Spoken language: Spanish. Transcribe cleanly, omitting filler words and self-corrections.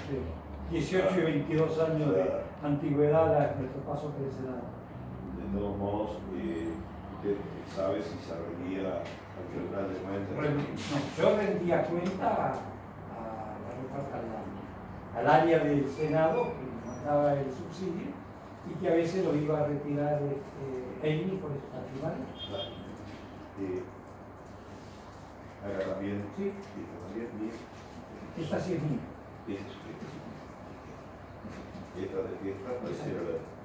18 y 22 años de antigüedad a nuestro paso por el Senado. De todos modos, ¿usted sabe si se rendía al Tribunal de Cuentas? No, yo rendía cuenta al área del Senado que mandaba el subsidio y que a veces lo iba a retirar Amy por eso patrimonial. Acá también. Sí. Esta también, bien. Esta sí es mía. Esta es su fiesta. Esta de fiesta, pues era la